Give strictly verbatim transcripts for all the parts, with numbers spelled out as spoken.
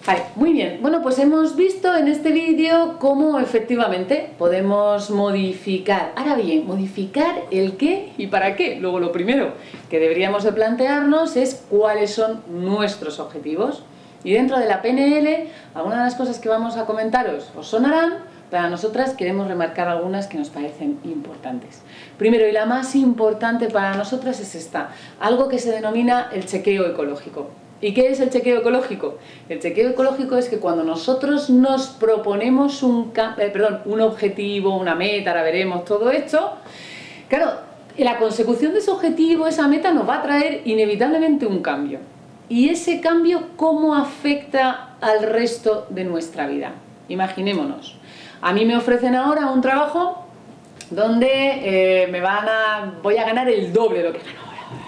Vale, muy bien. Bueno, pues hemos visto en este vídeo cómo efectivamente podemos modificar. Ahora bien, modificar el qué y para qué. Luego lo primero que deberíamos de plantearnos es cuáles son nuestros objetivos. Y dentro de la P N L, algunas de las cosas que vamos a comentaros os sonarán, para nosotras queremos remarcar algunas que nos parecen importantes. Primero, y la más importante para nosotras es esta, algo que se denomina el chequeo ecológico. ¿Y qué es el chequeo ecológico? El chequeo ecológico es que cuando nosotros nos proponemos un, eh, perdón, un objetivo, una meta, ahora veremos todo esto, claro, la consecución de ese objetivo, esa meta nos va a traer inevitablemente un cambio. ¿Y ese cambio cómo afecta al resto de nuestra vida? Imaginémonos, a mí me ofrecen ahora un trabajo donde eh, me van a, voy a ganar el doble de lo que gano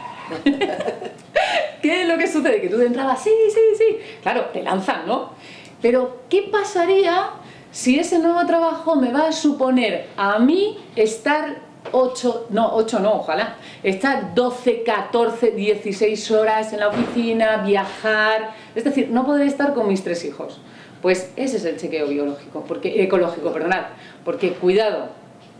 ahora. ¿Qué es lo que sucede? Que tú de entrada, sí, sí, sí, claro, te lanzan, ¿no? Pero, ¿qué pasaría si ese nuevo trabajo me va a suponer a mí estar ocho, no, ocho no, ojalá, estar doce, catorce, dieciséis horas en la oficina, viajar, es decir, no poder estar con mis tres hijos? Pues ese es el chequeo biológico, porque, ecológico, perdonad, porque cuidado,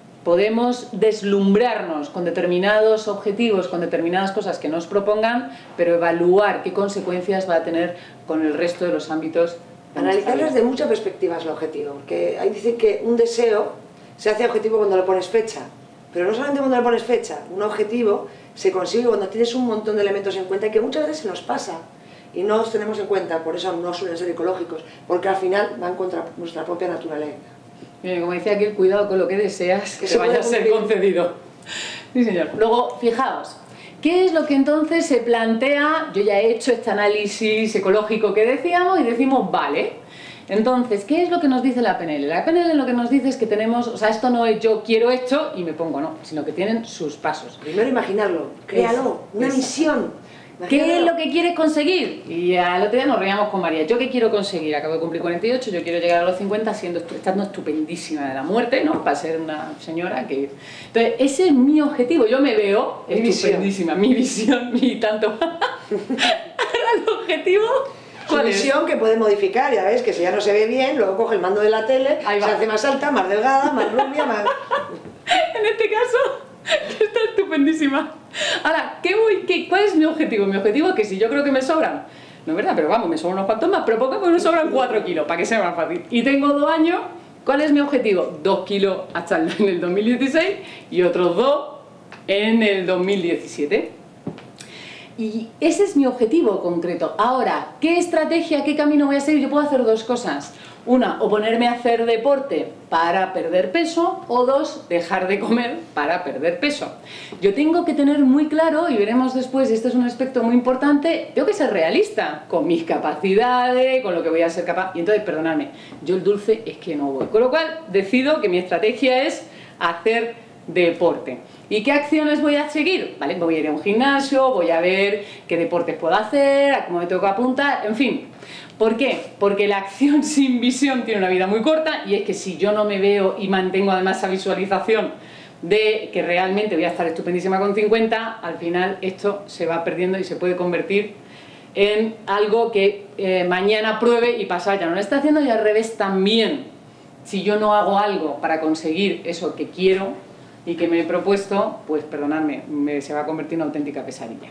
podemos deslumbrarnos con determinados objetivos, con determinadas cosas que nos propongan, pero evaluar qué consecuencias va a tener con el resto de los ámbitos. Analizarlo desde muchas perspectivas el objetivo, porque ahí dicen que un deseo se hace objetivo cuando le pones fecha, pero no solamente cuando le pones fecha, un objetivo se consigue cuando tienes un montón de elementos en cuenta que muchas veces se nos pasa y no los tenemos en cuenta, por eso no suelen ser ecológicos, porque al final van contra nuestra propia naturaleza. Bien, como decía aquí, cuidado con lo que deseas, que te vaya a ser concedido. Sí, señor. Luego, fijaos, ¿qué es lo que entonces se plantea? Yo ya he hecho este análisis ecológico que decíamos y decimos, vale, entonces, ¿qué es lo que nos dice la P N L? La P N L lo que nos dice es que tenemos, o sea, esto no es yo quiero esto y me pongo, no, sino que tienen sus pasos. Primero imaginarlo, créalo, una misión. ¿Qué es lo que quieres conseguir? Y al otro día nos reíamos con María. ¿Yo qué quiero conseguir? Acabo de cumplir cuarenta y ocho, yo quiero llegar a los cincuenta siendo, estando estupendísima de la muerte, ¿no? Para ser una señora que... Entonces, ese es mi objetivo. Yo me veo mi estupendísima, visión. mi visión, mi tanto... Ahora el objetivo... Su visión que puede modificar, ya ves, que si ya no se ve bien, luego coge el mando de la tele, se hace más alta, más delgada, más rubia, más... En este caso, está estupendísima. Ahora, ¿qué voy, qué, ¿cuál es mi objetivo? Mi objetivo es que si yo creo que me sobran, no es verdad, pero vamos, me sobran unos cuantos más, pero poco, pues me sobran cuatro kilos, para que sea más fácil. Y tengo dos años, ¿cuál es mi objetivo? dos kilos hasta en el dos mil dieciséis y otros dos en el dos mil diecisiete. Y ese es mi objetivo concreto. Ahora, ¿qué estrategia, qué camino voy a seguir? Yo puedo hacer dos cosas. Una, o ponerme a hacer deporte para perder peso, o dos, dejar de comer para perder peso. Yo tengo que tener muy claro, y veremos después, y este es un aspecto muy importante, tengo que ser realista con mis capacidades, con lo que voy a ser capaz. Y entonces, perdonadme, yo el dulce es que no voy. Con lo cual, decido que mi estrategia es hacer deporte. ¿Y qué acciones voy a seguir? ¿Vale? Voy a ir a un gimnasio, voy a ver qué deportes puedo hacer, a cómo me tengo que apuntar, en fin. ¿Por qué? Porque la acción sin visión tiene una vida muy corta y es que si yo no me veo y mantengo además esa visualización de que realmente voy a estar estupendísima con cincuenta, al final esto se va perdiendo y se puede convertir en algo que eh, mañana pruebe y pasado ya no lo está haciendo, y al revés también. Si yo no hago algo para conseguir eso que quiero y que me he propuesto, pues perdonadme, me, se va a convertir en una auténtica pesadilla.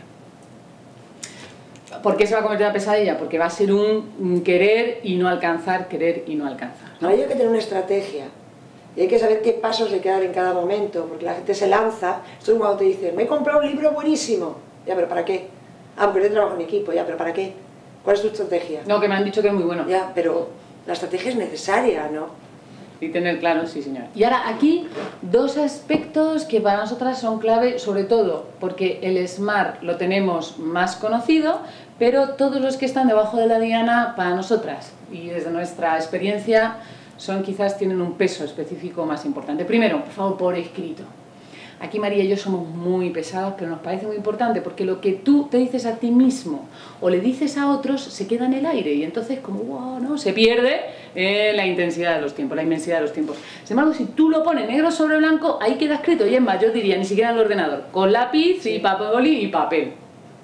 ¿Por qué se va a convertir en una pesadilla? Porque va a ser un querer y no alcanzar, querer y no alcanzar, ¿no? Hay que tener una estrategia y hay que saber qué pasos hay que dar en cada momento, porque la gente se lanza. Esto es cuando te dicen, me he comprado un libro buenísimo. Ya, pero ¿para qué? Ah, porque yo trabajo en equipo. Ya, pero ¿para qué? ¿Cuál es tu estrategia? No, que me han dicho que es muy bueno. Ya, pero la estrategia es necesaria, ¿no? Y tener claro, sí señor. Y ahora aquí dos aspectos que para nosotras son clave, sobre todo porque el SMART lo tenemos más conocido, pero todos los que están debajo de la diana para nosotras y desde nuestra experiencia son quizás tienen un peso específico más importante. Primero, por favor, por escrito. Aquí María y yo somos muy pesados, pero nos parece muy importante porque lo que tú te dices a ti mismo o le dices a otros se queda en el aire y entonces como wow, ¿no? Se pierde eh, la intensidad de los tiempos, la inmensidad de los tiempos. Sin embargo, si tú lo pones negro sobre blanco, ahí queda escrito, y es más, yo diría, ni siquiera en el ordenador, con lápiz y papel y papel.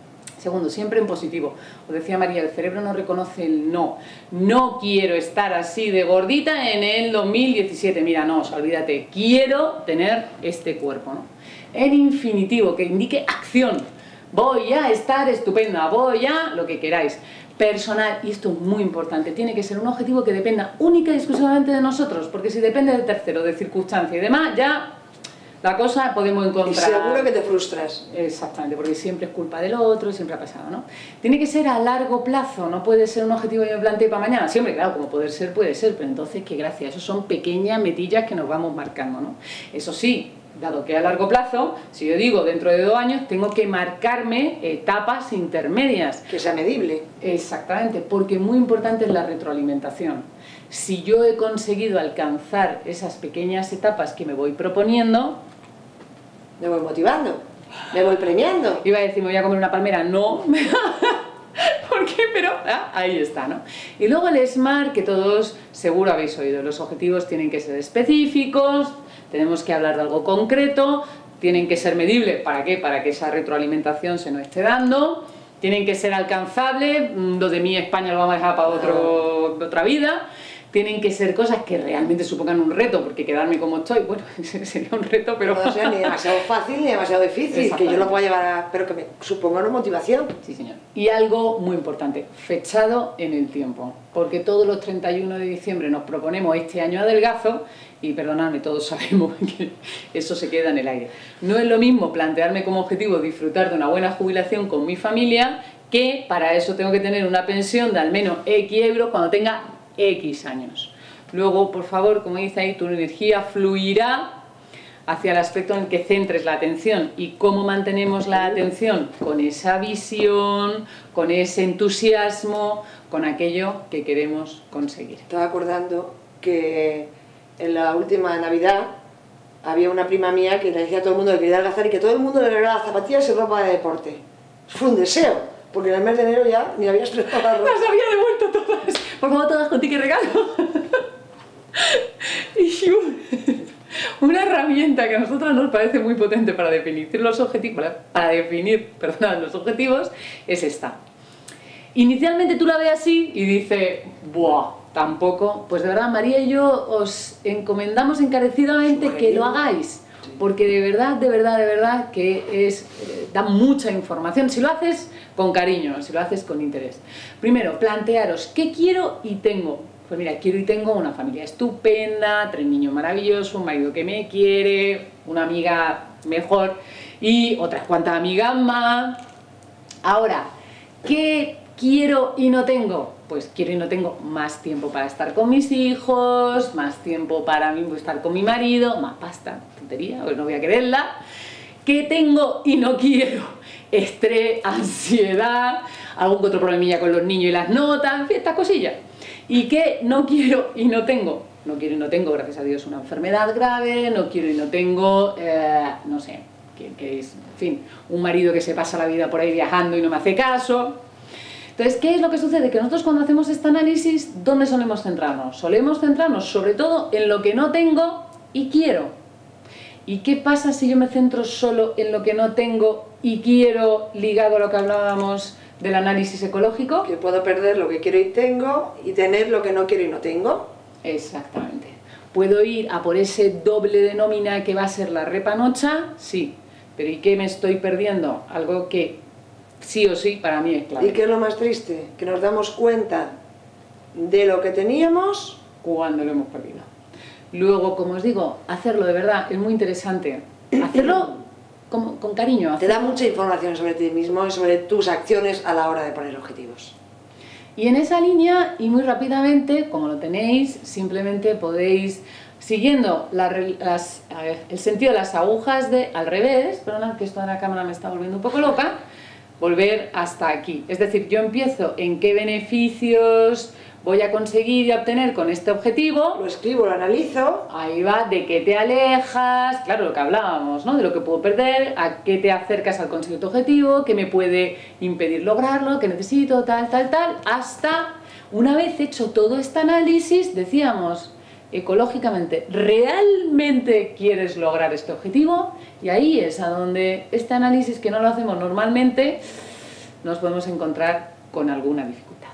Segundo, siempre en positivo. Os decía María, el cerebro no reconoce el no. No quiero estar así de gordita en el dos mil diecisiete. Mira, no, olvídate. Quiero tener este cuerpo, ¿no? En infinitivo, que indique acción. Voy a estar estupenda, voy a lo que queráis. Personal, y esto es muy importante, tiene que ser un objetivo que dependa única y exclusivamente de nosotros, porque si depende de tercero, de circunstancia y demás, ya la cosa podemos encontrar... Y seguro que te frustras. Exactamente, porque siempre es culpa del otro, siempre ha pasado, ¿no? Tiene que ser a largo plazo, no puede ser un objetivo que me plantee para mañana. Siempre, claro, como poder ser, puede ser, pero entonces, qué gracia, eso son pequeñas metillas que nos vamos marcando, ¿no? Eso sí, dado que a largo plazo, si yo digo dentro de dos años, tengo que marcarme etapas intermedias. Que sea medible. Exactamente, porque muy importante es la retroalimentación. Si yo he conseguido alcanzar esas pequeñas etapas que me voy proponiendo... Me voy motivando, me voy premiando. Iba a decir, me voy a comer una palmera, no... ¿Por qué? Pero ah, ahí está, ¿no? Y luego el SMART, que todos seguro habéis oído. Los objetivos tienen que ser específicos, tenemos que hablar de algo concreto, tienen que ser medibles. ¿Para qué? Para que esa retroalimentación se nos esté dando. Tienen que ser alcanzables. Lo de mí España lo vamos a dejar para otro, otra vida. Tienen que ser cosas que realmente supongan un reto, porque quedarme como estoy, bueno, sería un reto, pero... No sea ni demasiado fácil ni demasiado difícil, que yo lo pueda llevar a... pero que me suponga una motivación. Sí, señor. Y algo muy importante, fechado en el tiempo, porque todos los treinta y uno de diciembre nos proponemos este año adelgazo, y perdonadme, todos sabemos que eso se queda en el aire. No es lo mismo plantearme como objetivo disfrutar de una buena jubilación con mi familia, que para eso tengo que tener una pensión de al menos X euros cuando tenga X años. Luego, por favor, como dice ahí, tu energía fluirá hacia el aspecto en el que centres la atención. ¿Y cómo mantenemos la atención? Con esa visión, con ese entusiasmo, con aquello que queremos conseguir. Estaba acordando que en la última Navidad había una prima mía que le decía a todo el mundo que quería adelgazar y que todo el mundo le regalaba zapatillas y ropa de deporte. Fue un deseo, porque en el mes de enero ya ni habías preparado. Las había devuelto todas. Por favor, todas con ticket regalo. Y un, una herramienta que a nosotros nos parece muy potente para definir los objetivos, para, para definir, perdón, los objetivos, es esta. Inicialmente tú la ves así y dices, ¡buah! Tampoco. Pues de verdad, María y yo os encomendamos encarecidamente que lo hagáis. Porque de verdad, de verdad, de verdad que es, eh, da mucha información. Si lo haces con cariño, si lo haces con interés. Primero, plantearos, ¿qué quiero y tengo? Pues mira, quiero y tengo una familia estupenda, tres niños maravillosos, un marido que me quiere, una amiga mejor y otras cuantas amigas más. Ahora, ¿qué quiero y no tengo? Pues quiero y no tengo más tiempo para estar con mis hijos, más tiempo para mí estar con mi marido, más pasta, tontería, pues no voy a quererla. ¿Qué tengo y no quiero? Estrés, ansiedad, algún otro problemilla con los niños y las notas, en fin, estas cosillas. ¿Y qué no quiero y no tengo? No quiero y no tengo, gracias a Dios, una enfermedad grave, no quiero y no tengo, eh, no sé, que, que es, en fin, un marido que se pasa la vida por ahí viajando y no me hace caso. Entonces, ¿qué es lo que sucede? Que nosotros cuando hacemos este análisis, ¿dónde solemos centrarnos? Solemos centrarnos sobre todo en lo que no tengo y quiero. ¿Y qué pasa si yo me centro solo en lo que no tengo y quiero, ligado a lo que hablábamos del análisis ecológico? Que puedo perder lo que quiero y tengo y tener lo que no quiero y no tengo. Exactamente. ¿Puedo ir a por ese doble de nómina que va a ser la repanocha? Sí. Pero ¿y qué me estoy perdiendo? Algo que sí o sí para mí es clave. ¿Y qué es lo más triste? Que nos damos cuenta de lo que teníamos cuando lo hemos perdido. Luego, como os digo, hacerlo de verdad es muy interesante. Hacerlo con, con cariño. Hacerlo. Te da mucha información sobre ti mismo y sobre tus acciones a la hora de poner objetivos. Y en esa línea, y muy rápidamente, como lo tenéis, simplemente podéis, siguiendo la, las, a ver, el sentido de las agujas de al revés, perdona que esto de la cámara me está volviendo un poco loca, volver hasta aquí. Es decir, yo empiezo en qué beneficios voy a conseguir y obtener con este objetivo. Lo escribo, lo analizo. Ahí va, de qué te alejas, claro, lo que hablábamos, ¿no? De lo que puedo perder, a qué te acercas al conseguir tu objetivo, qué me puede impedir lograrlo, qué necesito, tal, tal, tal, hasta, una vez hecho todo este análisis, decíamos, ecológicamente, ¿realmente quieres lograr este objetivo? Y ahí es a donde este análisis, que no lo hacemos normalmente, nos podemos encontrar con alguna dificultad.